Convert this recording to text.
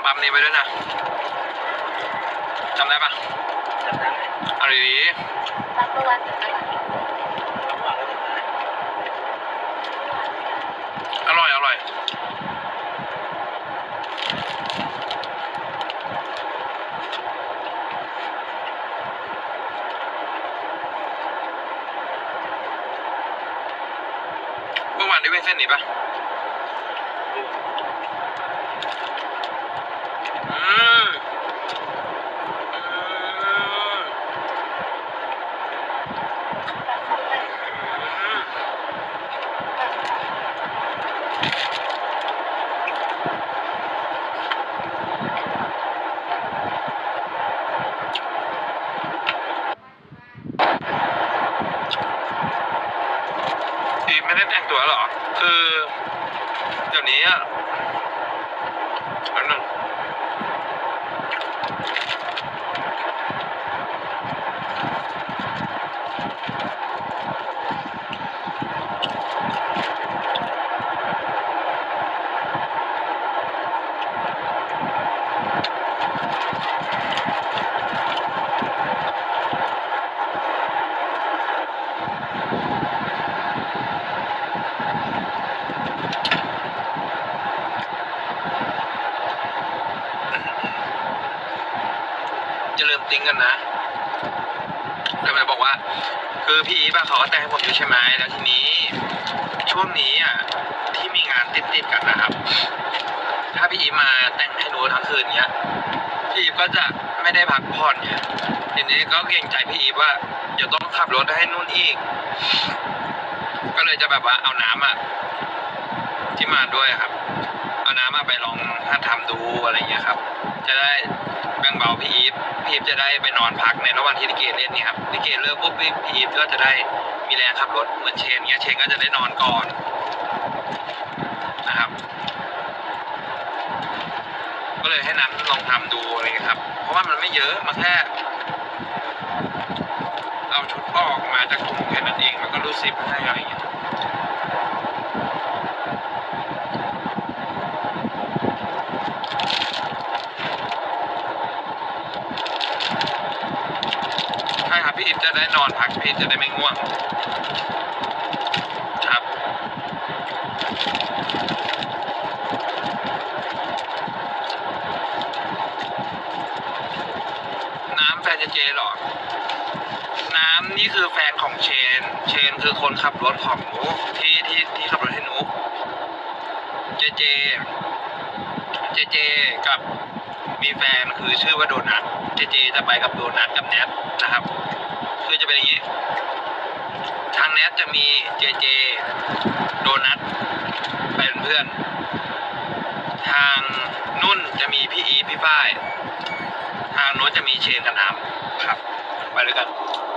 ปั๊มนี้ไปด้วยนะจำได้ปะจำได้เอาดีรับประวัติกันอร่อยอร่อยเมื่อวานได้เว้นเส้นนี้ปะไม่ได้แต่งตัวหรอคือเดี๋ยวนี้อ่ะอันนึงจะเริ่มติ้งกันนะก็เลยบอกว่าคือพี่อีฟเขาก็แต่งให้ผมอยู่ใช่ไหมแล้วทีนี้ช่วงนี้อ่ะที่มีงานติดกันนะครับถ้าพี่อีฟมาแต่งให้หนูทั้งคืนเนี้ยพี่อีฟก็จะไม่ได้พักผ่อนเนี่ยทีนี้ก็เกรงใจพี่อีฟว่าจะต้องขับรถให้นู่นอีกก็เลยจะแบบว่าเอาน้ำอ่ะที่มาด้วยครับเอาน้ำมาไปลองถ้าทำดูอะไรเงี้ยครับจะได้แบ่งเบาพี่อีฟจะได้ไปนอนพักในระหว่างที่ลิเกเล่นนี่ครับลิเกเลิกปุ๊บพี่อีฟก็จะได้มีแรงขับรถเหมือนเชนเงี้ยเชนก็จะได้นอนก่อนนะครับก็เลยให้น้ำลองทำดูอะไรเงี้ยครับเพราะว่ามันไม่เยอะมาแค่เอาชุดออกมาจากถุงแค่นั้นเองแล้วก็รูดซิปให้อะไรเงี้ยใช่ครับพี่อีฟจะได้นอนพักพี่จะได้ไม่ง่วงครับน้ำแฟนเจหรอน้ำนี่คือแฟนของเชนคือคนขับรถของหนูที่ขับรถให้หนูเจกับมีแฟนคือชื่อว่าโดนัทเจจะไปกับโดนัทกับแนทนะครับคือจะเป็นอย่างนี้ทางแนทจะมีเจโดนัทเป็นเพื่อนทางนุ่นจะมีพี่อีพี่ฝ้ายทางโน้นจะมีเชนกับน้ำครับไปด้วยกัน